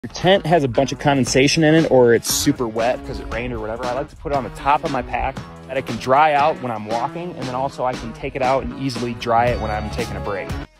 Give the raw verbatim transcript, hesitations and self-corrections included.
Your tent has a bunch of condensation in it, or it's super wet because it rained or whatever, I like to put it on the top of my pack that it can dry out when I'm walking, and then also I can take it out and easily dry it when I'm taking a break.